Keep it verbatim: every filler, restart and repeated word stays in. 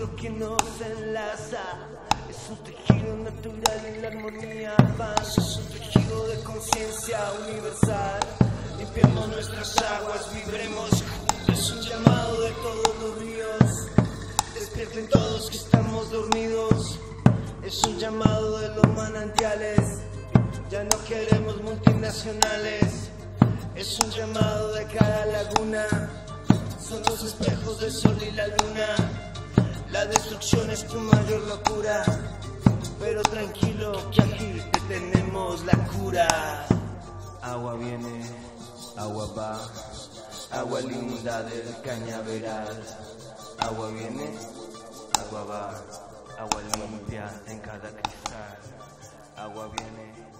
tejido que nos enlaza. Es un tejido natural y la armonía avanza. Es un tejido de conciencia universal. Limpiemos nuestras aguas, vibremos juntos. Es un llamado de todos los ríos. Despierten todos que estamos dormidos. Es un llamado de los manantiales. Ya no queremos multinacionales. Es un llamado de cada laguna. Son los espejos del sol y la luna. La destrucción es tu mayor locura. Pero tranquilo que aquí te tenemos la cura. Agua viene, agua va. Agua linda del cañaveral. Agua viene, agua va. Agua limpia en cada cristal. Agua viene.